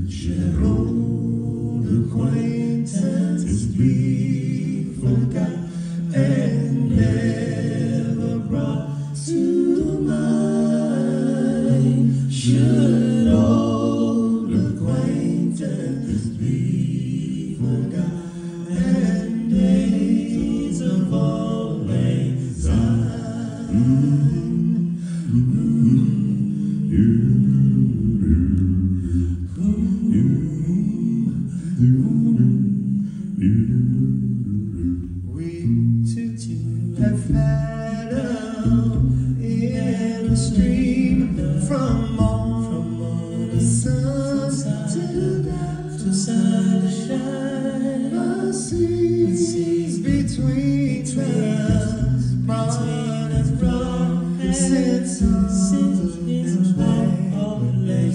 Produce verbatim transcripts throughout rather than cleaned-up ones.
Should old acquaintances be forgot and never brought to mind? Should old acquaintances be forgot and days of old lang syne? We two have paddled in a stream from morning sun to sunshine. The seas between us, between us, broad since since all lang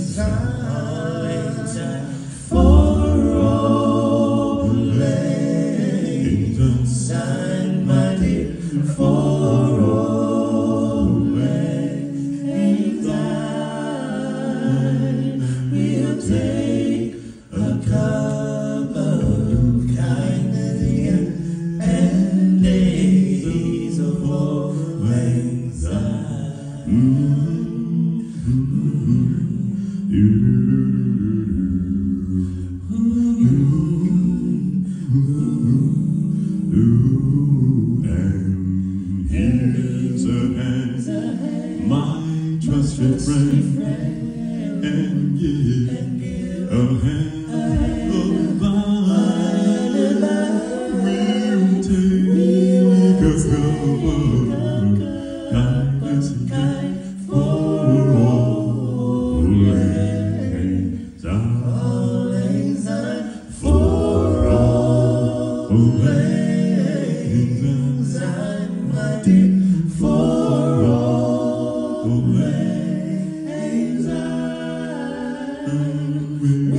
syne. For old lang syne, my dear, for old lang syne, we'll take a cup of kindness and days of old lang syne. Here's a hand, my trusted friend, and give a hand of mine. We'll take a cup of kindness and for old lang syne, for old lang syne, my dear, for old lang syne.